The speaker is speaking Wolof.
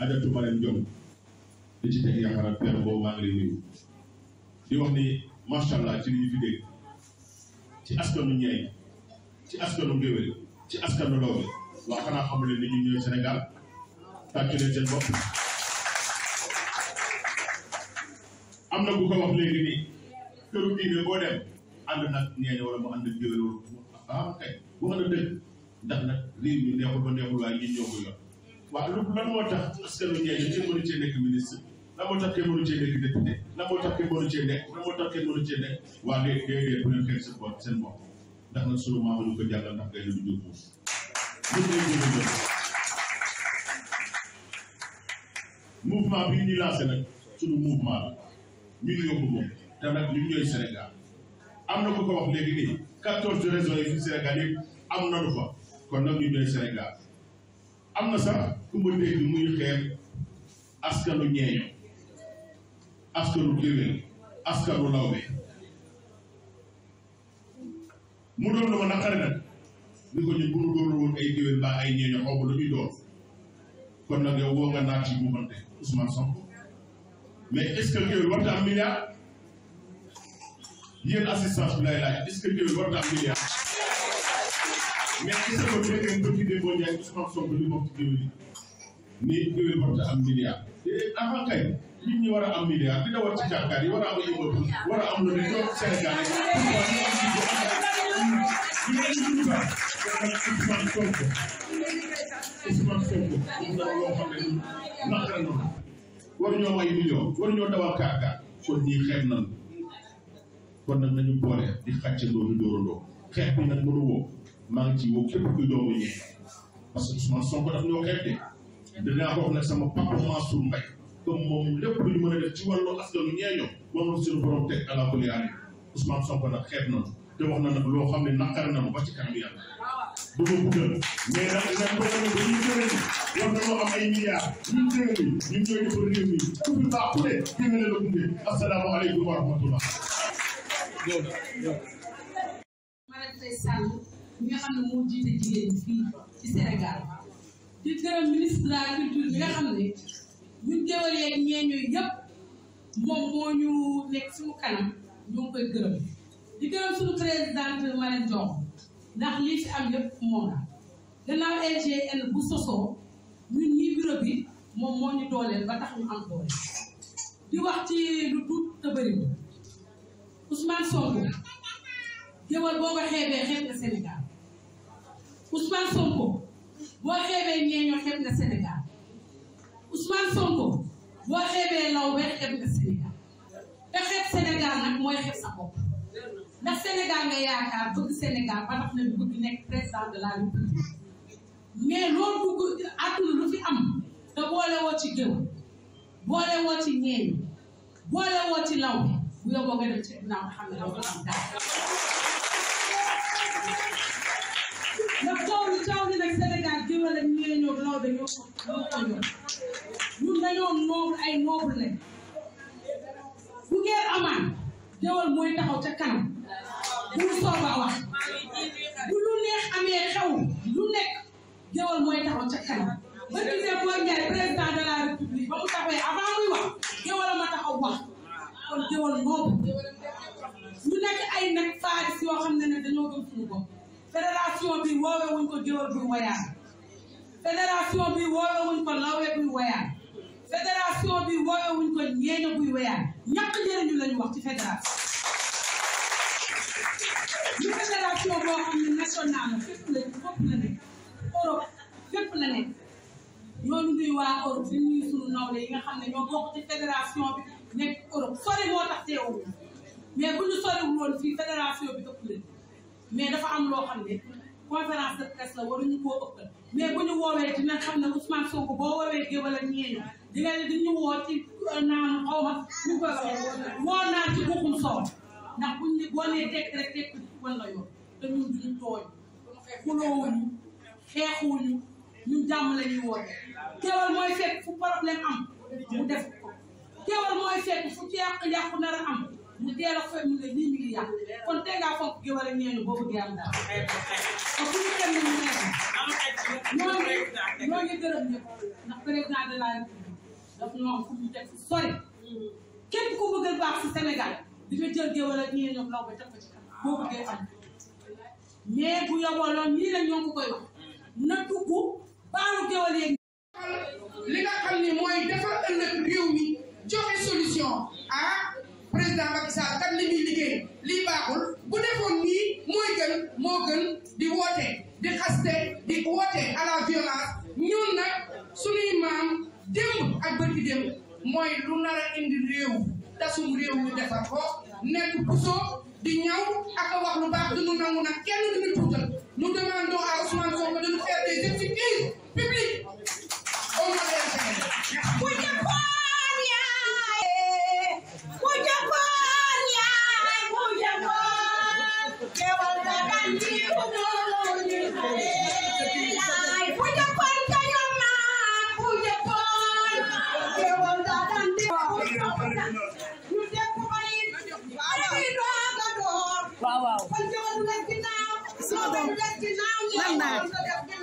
Adjaratou Marème Diom di ci teg yaakaar père boobu maa ngi lay nuyu di wax ni macha allah ci li ñu fi dégg ci askanu ñeey ci askanu ngéwél ci askanu lawbe waa xanaa xamu leen ni ñu ñëw Sénégal tàccu leen seen bopp. am na ku ko wax léegi ni këru diine boo dem ànd nag ñeeño wala mu ànd ak ngéwél wala kay wax na dëgg ndax nag réew mi neexul ba neexul waaye ñun ñoo ko yor waaw lan moo tax askanu ñeeño kenn mënu cee nekk ministre lan moo tax kenn mënu cee nekk député lan moo tax kenn mënu cee nekk lan moo tax kenn mënu cee nekk waa déedéet bu leen xeex seen bopp ndax nag sunu maama ñu ko jàngal ndax gay na du jóg muus mouvement bi ñu lancé nag sunu mouvement la ñu ngi yóbbu moom te nag ñu ñooy Sénégal am na ku ko wax léegi nii 14 régions yi fi Sénégal yi am nañu fa kon nag ñu ñooy Sénégal am na sax ku ma dégg muy xeex askanu ñeeño askanu géwél askanu lawbe mu doon lu ma naqari nag ni ko ñun bu ñu doon woon ay géwél mbaa ay ñeeño xaw ma lu ñuy doon kon nag yow woo nga naat ci buumante Ousmane Sonko mais est-ce que géwél warta am milliard yéen assistance bi lay laaj est-ce que géwél warta am milliard mais est-ce que dégg ngeen bëgg déggoo Ndiaye Ousmane Sonko li bokk ci géwél yi nii géwél warta am milliard avant kay nit ñi war a am milliard dina war ci jàkkaar yi war a am immeuble war a am lu ne ñoom Sénégal Ousmane Sonko am na loo xam ne naqare noonu war ñoo may million war ñoo dawal kaakaar kon ñii xeeb nañu kon nag nañu boole di xàccandoo di dóorandoo xeex bi nag mënu woo maa ngi ci woo képp kuy doomu ñee parce que Ousmane Sonko daf ñoo xeeb de dinaa ko wax nag sama papa Mansour Mbaye comme moom lépp lu ñu mën a def ci wàllu askanu ñeeño moom la suñu borom teg à la kuliyaane Ousmane Sonko nag xeeb nañu te wax na nag loo xam ne naqare nañu ba ci kanam yàlla du ma guddal mais nag nag boo xam ne dañuy jëlee war nañoo am ay milliards ñun jëlee ñun ñooy defar réew mi ku fi baax ku ne génne la gunge asalaamaaleykum wa rahmatullah. Marème Faye Sall mi nga xam ne moo jiite jigéen ñi fii ci Sénégal di gërëm ministre de la culture bi nga xam ne ñun géwél yeeg ñeeño yëpp moom moo ñu nekk suñu kanam ñoo ngi koy gërëm di gërëm suñu présidente Marème Diom ndax lii fi am yëpp moom la gannaaw LGN bu sosoo ñun ñii bureau bi moom moo ñu dooleel ba tax ñu am doole di wax ci lu tuut te bëri Ousmane Sonko géwél boo ko xeebee xeeb nga Sénégal Ousmane Sonko boo xeebee ñeeño xeeb nga Sénégal Ousmane Sonko boo xeebee lawbe xeeb nga Sénégal te xeeb Sénégal nag mooy xeeb sa bopp ndax Sénégal nga yaakaar bëgg Sénégal ba tax na bëgg nekk président de la République mais loolu dugg àdduna lu fi am te boole woo ci géwél boole woo ci ñeeño boole woo ci lawbe bu yóbboo nga dem ci ginnaaw nga xam ne doo ko am dara ndax coow li nag Sénégal géwél ak ñeeño lawbe ñoo ko yor ñun dañoo noble ay noble lañ bu ngeen amaan géwél mooy taxaw ca kanam bu mu soog a wax bu lu neex amee xew lu nekk géwél mooy taxaw ca kanam ba gisee boo Ndiaye président de la République ba mu taxawee avant muy wax géwél ma taxaw wax kon géwél noble ñu nekk ay nag faaris yoo xam ne dañoo gëm suñu bopp fédération bi woowe wuñ ko géwél buy woyaan fédération bi woowe wuñ ko lawbe buy woyaan fédération bi woowe wuñ ko ñeeño buy woyaan ñàkk njëriñu lañu wax ci fédération ñu fédération boo xam ne national la fépp la nekk Europe fépp la nekk ñoo nuy waa Europe di nuyu suñu nawle yi nga xam ne ñoo bokk ci fédération bi nekk Europe sori moo tax teewul mais bu ñu soriwul woon fii fédération bi ëpp leen mais dafa am loo xam ne conférence de presse la waruñu koo ëppal mais bu ñu woowee dina xam ne Ousmane Sonko boo woowee géwél ak ñeeño di nga ne di ñu woo ci naan xaw ma ñu ko woo naan ci buxum soow ndax buñ ne boo nee tekk rek tekk wan la yoon te ñun duñu tooñ xuloowuñu xeexuñu ñun jàmm la ñuy woote géwél mooy fekk fu problème am mu def ko géwél mooy fekk fu ci yàqu nar a am mu teel a fay mu ne lii mi ngi yàq kon tey ngaa fonk géwél ak ñeenu boo bëggee am dara te fu ñu dem nañu nekk ñoo ngi gërëm ñëpp ndax président de la République daf ñoo am fu ñu teg fu sori képp ku bëgg baax si Sénégal di nga jël géwél ak ñeenu ñoom law ba teg ko ci kanam boo bëggee am mais bu yoboo loon nii la ñoo ko koy wax na dugg baalu géwél yeeg li nga xam ni mooy defar ëllëg réew mi joxe solution ah président Macky Sall kat li muy liggéey lii baaxul bu defoon nii moo gën di woote di xaste di woote à la violence ñun nag suñuy maam démb ak bërki démb mooy lu nar a indi réew tasum réew mi defar ko nekk puso di ñaw ak a wax lu baax duñu nangu nag kenn duñu tuutal nous demandons à Ousmane Sonko de nous faire des excuses publiques au nom de la Sénégal. Wow.